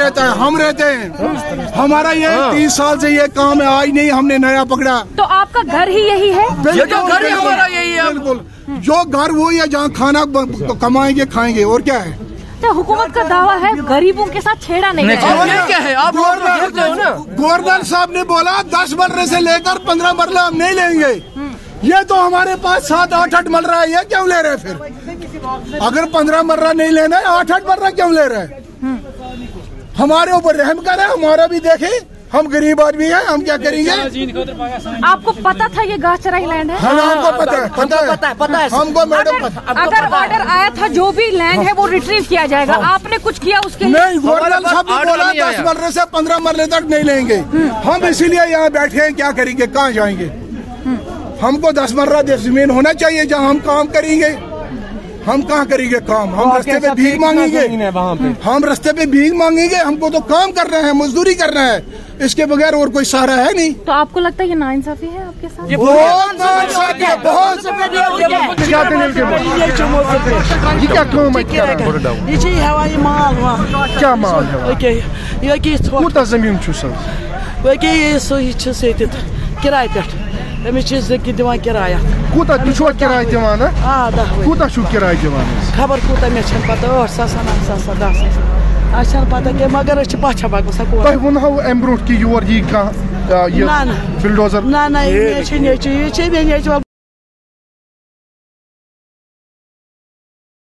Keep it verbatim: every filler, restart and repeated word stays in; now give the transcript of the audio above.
रहता है, हम रहते हैं। हमारा ये तीस साल से ये काम है, आज नहीं हमने नया पकड़ा। तो आपका घर ही यही है? बिल्कुल घर ही हमारा यही है। बिल्कुल जो घर वो है जहाँ खाना कमाएंगे खाएंगे, और क्या है। तो हुकूमत का दावा है गरीबों के साथ छेड़ा नहीं है। क्या है आप गवर्नर साहब ने बोला दस मरले से लेकर पंद्रह मरले हम नहीं लेंगे। ये तो हमारे पास सात आठ आठ मर रहा है, ये क्यों ले रहे फिर? अगर पंद्रह मर्रा नहीं लेना है, आठ आठ मर्रा क्यों ले रहे हैं? हमारे ऊपर रहम करे, हमारा भी देखे। हम गरीब आदमी हैं, हम क्या करेंगे? आपको पता था ये घास चराई लैंड है? हाँ, हमको पता है, पता है, पता है, पता है हमको मैडम। अगर, अगर ऑर्डर आया था जो भी लैंड है वो रिट्रीव किया जाएगा, आपने कुछ किया उसके लिए? नहीं, गवर्नर साहब ने बोला दस मरले से पंद्रह मरले तक नहीं लेंगे। हम इसीलिए यहाँ बैठे हैं, क्या करेंगे, कहाँ जाएंगे? हमको दस मर्रा जमीन होना चाहिए जहाँ हम काम करेंगे। हम कहाँ करेंगे काम? हम रास्ते पे भीख मांगेंगे, हम रास्ते पे भीख मांगेंगे। हमको तो काम करना है, मजदूरी करना है, इसके बगैर और कोई सहारा है नहीं। तो आपको लगता है ये नाइंसाफी है आपके साथ? बहुत नाइंसाफी है, बहुत। क्या माल जमीन किराए पे दिवान किराया कूता किराया दिवान कूता किराया दिवान खबर कूता मे पता ठ सास नौ सास दह सास पता क्या मगर पछा बग तुम वो अम ब्रो कि योर यी बिलडोजर ना ना